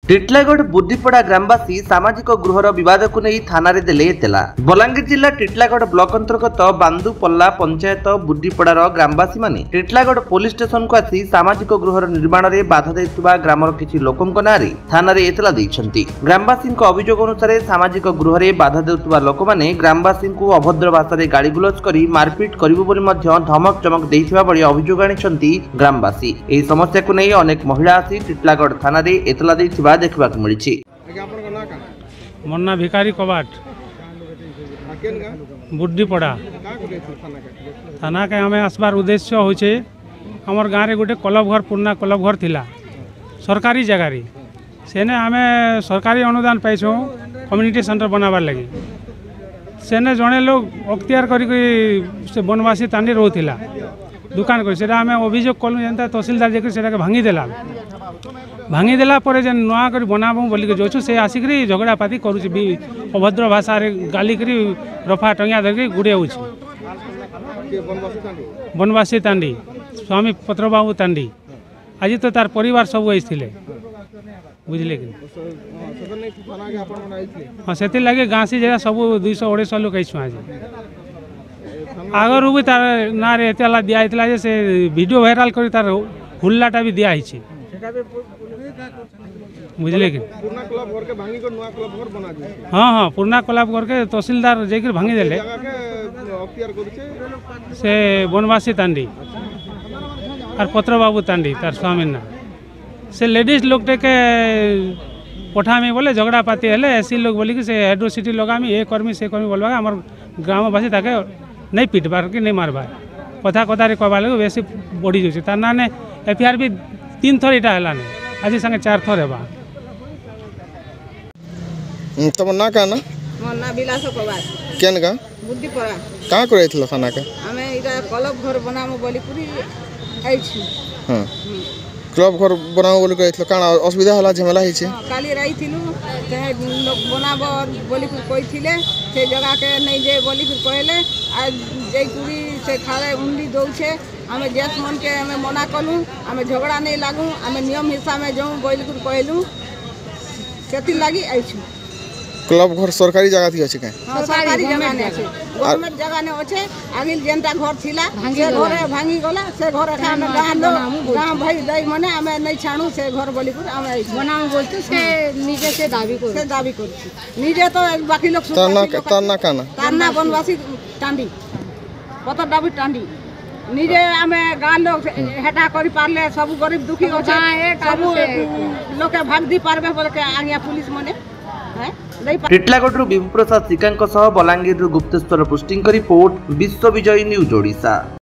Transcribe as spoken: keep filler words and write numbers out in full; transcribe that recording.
टिटलागढ़ बुद्धिपड़ा ग्रामवासी सामाजिक गृहर विवाद को नहीं थाना रे देले एतला। बलांगीर जिला टिटलागढ़ ब्लॉक अंतर्गत बांदुपल्ला पंचायत बुद्धिपड़ार ग्रामवासी माने टिटलागढ़ पुलिस स्टेशन को आसी सामाजिक गृहर निर्माण में बाधा देइतबा ग्रामर किछि लोकंक नारे थाना रे एतला दैछन्ति। ग्रामवासी अभियोग अनुसार सामाजिक गृह में बाधा देउतबा लोक माने ग्रामवासी को अभद्र भाषा गाड़ीगुलज करी मारपीट करिबो बोली मध्य धमक चमक देइथिबा बड़ी अभियोग आनिछन्ति ग्रामवासी। एही समस्या को नहीं अनेक महिला आसी टिटलागढ़ थाना रे एतला दैथिबा देखबा मिली। मन्ना भिकारी कबाट बुद्धिपड़ा थाना के हमें आसबार उद्देश्य होचे हमर गाँव रे गोटे क्लब घर पुराना क्लब घर थिला सरकारी जगह रे सेने हमें सरकारी अनुदान पाइछो कम्युनिटी सेंटर बनाबार लगी सेने जड़े लोग अख्तियार करी से बनवासी तांडी रोथिला दुकान कर सेटा हमें अभियोग कलु जनता तहसीलदार जेकर सेटा के भांगी देला भांगी देला परे जे नुआ कर बनाबो बोली के जोछु से आसिकरी झगड़ा पाती करूछि भी अभद्र भाषा रे गाली करी रफा टंगिया धरके गुड़े होछि। बनवासी तांडी स्वामी पत्रबाबू तांडी आज तो तार परिवार सब आइथिले बुझले कि हां सेति लागे गांसी जेरा सब दो सौ अढ़ाई सौ लोग आइछु आज आगर भी तार ना रे एतला दिया आइतला जे से वीडियो वायरल करी तार हुल्लाटा भी दिया आइछि बुझले कि पुराना क्लब घर के भांगी को नया क्लब घर बना दिए। हां हां पुराना क्लब घर के तहसीलदार जेकर भांगी देले अख्तियार करछे से बनवासी तांडी और पत्रबाबू तांडी तार स्वामी ना से लेडीज लोग के पठा में बोले झगड़ा पाती हेले एसी लोग बोली कि से एड्रोसिटी लगामी ए कर्मी से कर्मी बोलबा हमर ग्रामवासी ताके नहीं पिटबार कि नहीं मारबार कथा कथा रे कहबा लगे बेसी बड़ी जोछि तार नाने एफआईआर भी तीन थर इटा हलाने आज संगे चार थर हेबा। तब ना का ना मन्ना विलास कबार केन का बुद्धिपड़ा का करैथिल खाना के हमें इटा क्लब घर बनामो बोली पूरी आइछि। हां क्लब घर बनाओ बोली कहथिल काना असुविधा हला झमेला हिचे काली रहिथिलु चाहे लोग बनाबो बोली कहिथिले से जगह के नहीं जे बोली कहले आज जे कुड़ी से खाले उंडी दउछे हमें जेस मन के हमें मना कलु हमें झगड़ा नहीं लागू हमें नियम हिसाब में जाऊँ बोली कहलु सेति लागी आइछु। क्लब घर सरकारी जगह थी अछि के हां सरकारी जगह ने अछि गवर्नमेंट जगह ने अछि आगिल जेंटा घर थिला से घर भांगी गला से घर का हम गांव गांव भाई दई माने हमें नहीं छाणु से घर बोली कर हमें बनाऊ बोलते से निजे से दाबी कर से दाबी कर निजे तो बाकी लोग ताना ताना काना ताना बनवासी टांडी पता दाबी टांडी निजे हमें गांव लोग हेटा करी पारले सब गरीब दुखी हो सब लोग के भाग दी पारबे बोल के आगिया पुलिस माने टिटलागढ़ विभु प्रसाद सिकांक Balangir Gupteswar posting report Vishwa Vijay news Odisha.